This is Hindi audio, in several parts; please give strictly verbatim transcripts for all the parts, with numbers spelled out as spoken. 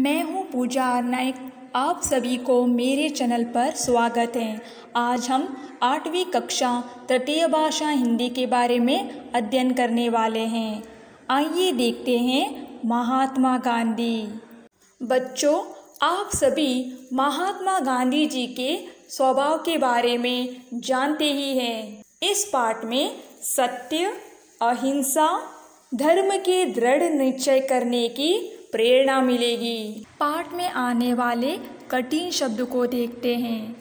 मैं हूँ पूजा नायक। आप सभी को मेरे चैनल पर स्वागत है। आज हम आठवीं कक्षा तृतीय भाषा हिंदी के बारे में अध्ययन करने वाले हैं। आइए देखते हैं महात्मा गांधी। बच्चों, आप सभी महात्मा गांधी जी के स्वभाव के बारे में जानते ही हैं। इस पाठ में सत्य, अहिंसा, धर्म के दृढ़ निश्चय करने की प्रेरणा मिलेगी। पाठ में आने वाले कठिन शब्द को देखते हैं।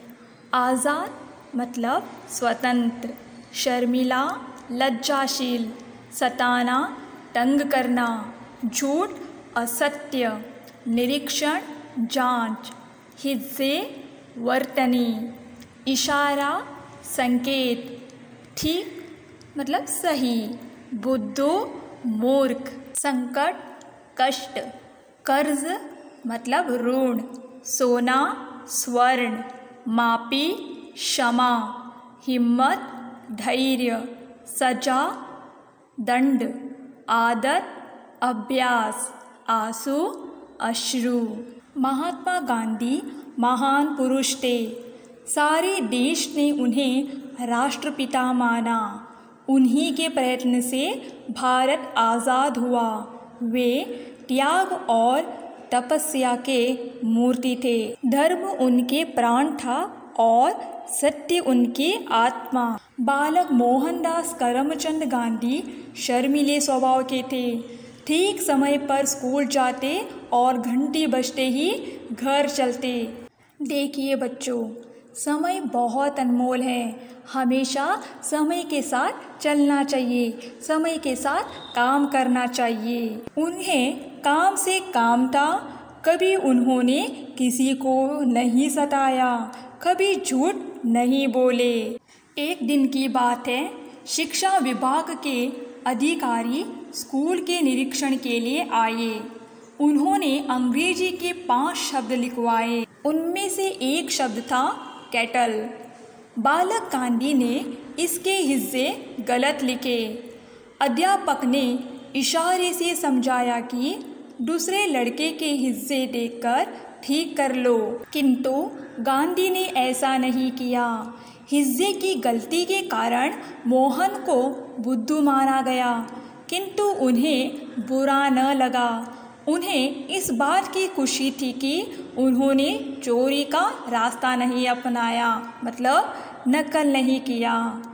आज़ाद मतलब स्वतंत्र, शर्मिला लज्जाशील, सताना तंग करना, झूठ असत्य, निरीक्षण जांच, हिस्से वर्तनी, इशारा संकेत, ठीक मतलब सही, बुद्धू मूर्ख, संकट कष्ट, कर्ज मतलब ऋण, सोना स्वर्ण, मापी क्षमा, हिम्मत धैर्य, सजा दंड, आदत अभ्यास, आंसू अश्रु। महात्मा गांधी महान पुरुष थे। सारे देश ने उन्हें राष्ट्रपिता माना। उन्हीं के प्रयत्न से भारत आज़ाद हुआ। वे त्याग और तपस्या के मूर्ति थे। धर्म उनके प्राण था और सत्य उनकी आत्मा। बालक मोहनदास करमचंद गांधी शर्मीले स्वभाव के थे। ठीक समय पर स्कूल जाते और घंटी बजते ही घर चलते। देखिए बच्चों, समय बहुत अनमोल है। हमेशा समय के साथ चलना चाहिए, समय के साथ काम करना चाहिए। उन्हें काम से काम था। कभी उन्होंने किसी को नहीं सताया, कभी झूठ नहीं बोले। एक दिन की बात है, शिक्षा विभाग के अधिकारी स्कूल के निरीक्षण के लिए आए। उन्होंने अंग्रेजी के पांच शब्द लिखवाए। उनमें से एक शब्द था कैटल। बालक गांधी ने इसके हिस्से गलत लिखे। अध्यापक ने इशारे से समझाया कि दूसरे लड़के के हिस्से देखकर ठीक कर लो, किंतु गांधी ने ऐसा नहीं किया। हिस्से की गलती के कारण मोहन को बुद्धू माना गया, किंतु उन्हें बुरा न लगा। उन्हें इस बात की खुशी थी कि उन्होंने चोरी का रास्ता नहीं अपनाया, मतलब नकल नहीं किया।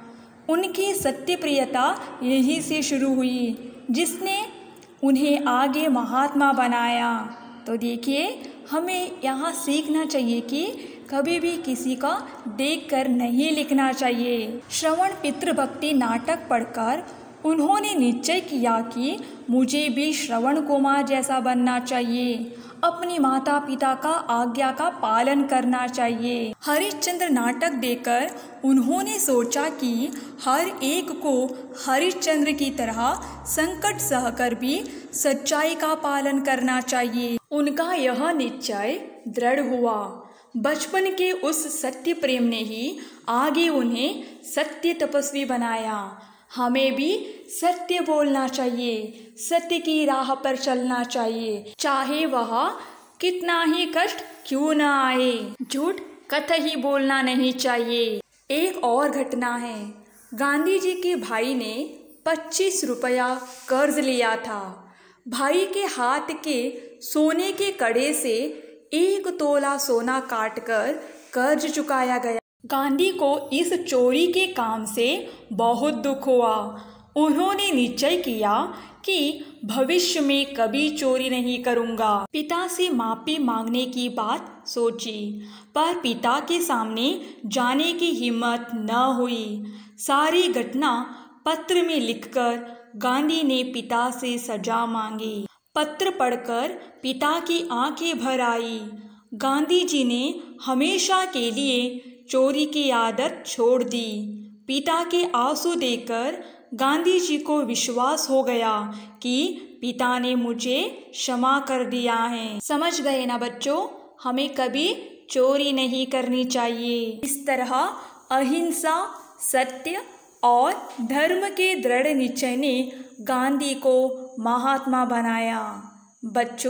उनकी सत्यप्रियता यहीं से शुरू हुई, जिसने उन्हें आगे महात्मा बनाया। तो देखिए, हमें यहाँ सीखना चाहिए कि कभी भी किसी का देखकर नहीं लिखना चाहिए। श्रवण पितृभक्ति नाटक पढ़कर उन्होंने निश्चय किया कि मुझे भी श्रवण कुमार जैसा बनना चाहिए। अपनी माता पिता का आज्ञा का पालन करना चाहिए। हरिश्चंद्र नाटक देखकर उन्होंने सोचा कि हर एक को हरिश्चंद्र की तरह संकट सहकर भी सच्चाई का पालन करना चाहिए। उनका यह निश्चय दृढ़ हुआ। बचपन के उस सत्य प्रेम ने ही आगे उन्हें सत्य तपस्वी बनाया। हमें भी सत्य बोलना चाहिए, सत्य की राह पर चलना चाहिए, चाहे वह कितना ही कष्ट क्यों न आए। झूठ कतई बोलना नहीं चाहिए। एक और घटना है। गांधी जी के भाई ने पच्चीस रुपया कर्ज लिया था। भाई के हाथ के सोने के कड़े से एक तोला सोना काटकर कर्ज चुकाया गया। गांधी को इस चोरी के काम से बहुत दुख हुआ। उन्होंने निश्चय किया कि भविष्य में कभी चोरी नहीं करूंगा। पिता से माफी मांगने की बात सोची, पर पिता के सामने जाने की हिम्मत न हुई। सारी घटना पत्र में लिखकर गांधी ने पिता से सजा मांगी। पत्र पढ़कर पिता की आंखें भर आई। गांधी जी ने हमेशा के लिए चोरी की आदत छोड़ दी। पिता के आंसू देखकर गांधी जी को विश्वास हो गया कि पिता ने मुझे क्षमा कर दिया है। समझ गए ना बच्चों, हमें कभी चोरी नहीं करनी चाहिए। इस तरह अहिंसा, सत्य और धर्म के दृढ़ निश्चय ने गांधी को महात्मा बनाया। बच्चों,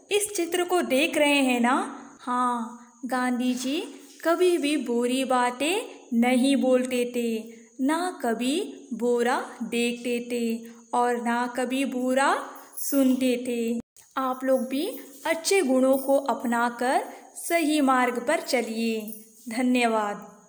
इस चित्र को देख रहे हैं ना? हाँ, गांधी जी कभी भी बुरी बातें नहीं बोलते थे, ना कभी बुरा देखते थे और ना कभी बुरा सुनते थे। आप लोग भी अच्छे गुणों को अपनाकर सही मार्ग पर चलिए। धन्यवाद।